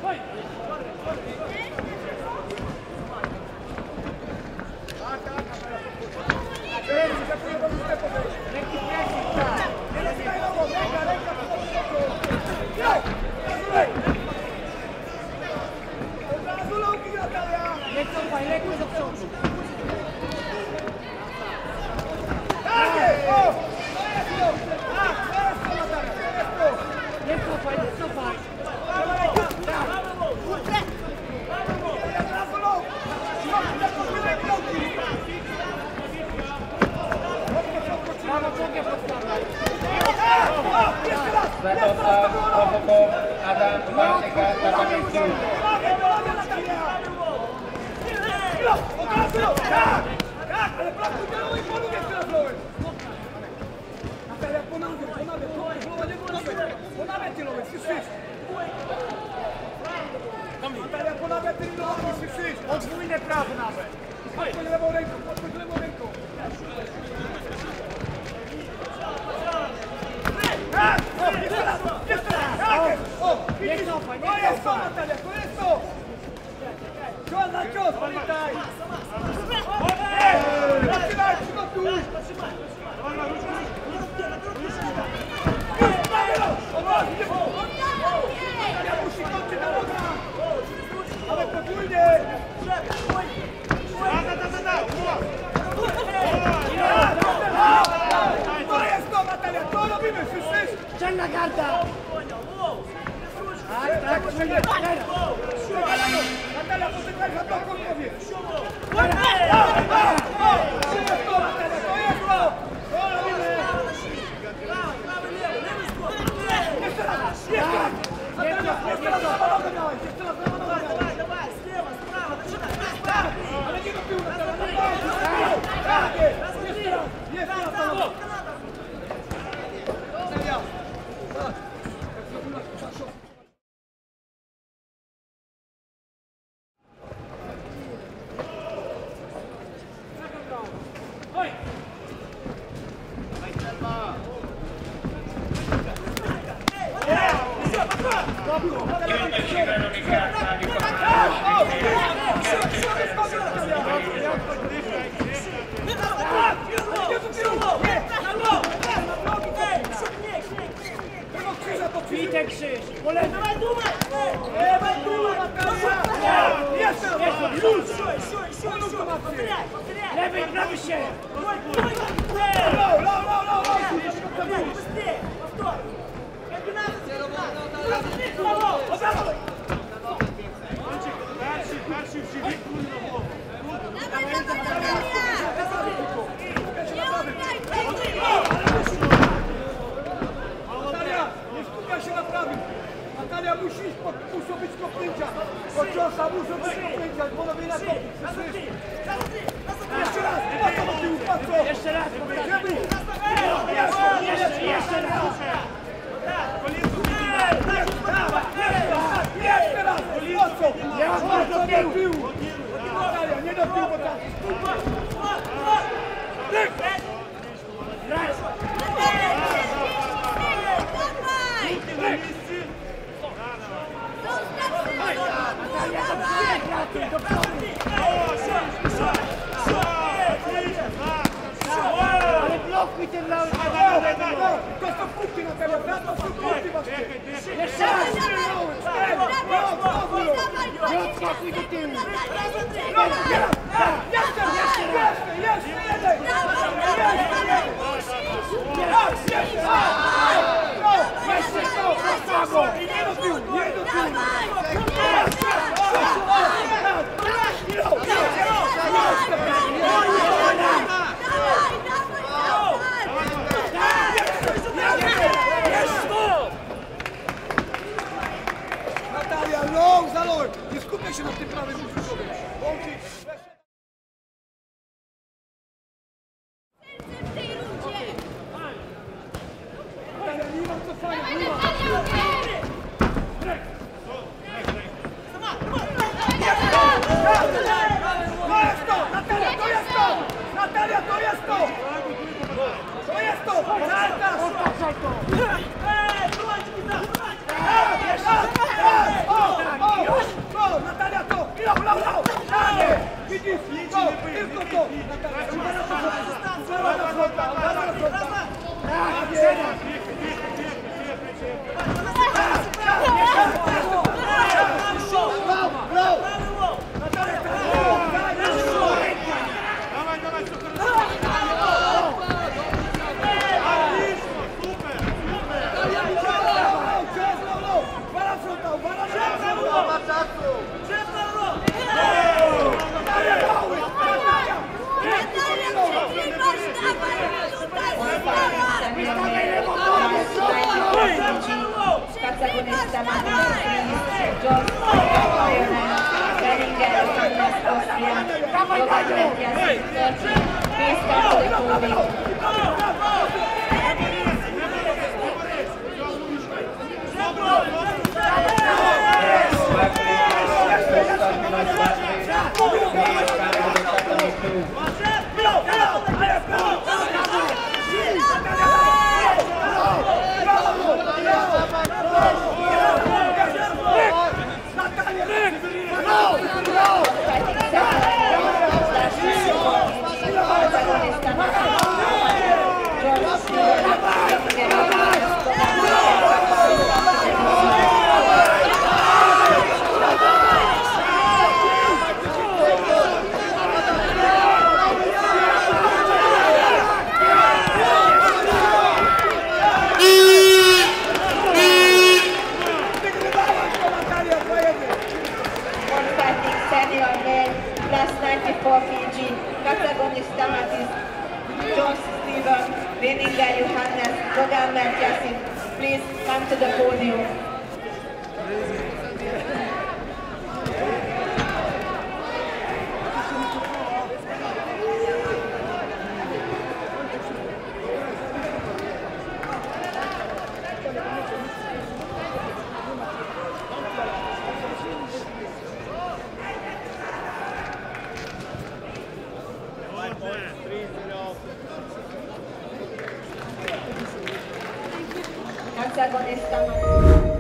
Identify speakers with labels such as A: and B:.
A: Podwójne prawo nawet. Podwójne lewą ręką, podwójne lewą ręką. Nie cofaj, nie cofaj. Natalia, to jest to. Cios na cios, pamiętaj. Zaczynaj, przygotuj. Ja musi kończyć na nogach. Ale podwójnie. To jest to, Natalia, to robimy, słyszysz?
B: Ciągna garda! Tak,
A: Natalia, poczekaj, za bloką powie. To jest to, Natalia, to jest to! To robimy! Jeszcze raz! Natalia, jeszcze raz na nogę miałeś, jeszcze raz na nogę miałeś. Ale nie do tyłu, Natalia, tak jest! Jeszcze raz na nogę. Natalia!
B: Witek krzyż! Dawaj, lewej, prawy się!
A: Natalia, muszą być kopnięcia. Od ciosa muszą być kopnięcia, bo robię na kopnięć. Jeszcze raz, patrz do tyłu, patrz.
B: Jeszcze raz, jeszcze raz!
A: Jeszcze raz, patrz do tyłu. Natalia, nie do tyłu, bo tak.
B: Ale blokuj ten mały!
A: To są punkty, Natalia, to są punkty właśnie.
B: Jeszcze raz! Nie odskakuj do tyłu!
A: Natalia, long za long! Nie skupiaj się na tym prawym brzuszowym. Natalia, nie ma cofania, nie ma! To jest to! Natalia, to jest to! Natalia, to jest to! To jest to! Otaczaj to!
C: Government Yasin 13. Please come to the podium. Jones Stephen, Beninga Johannes, Government Yasin, please come to the podium. Antagonista.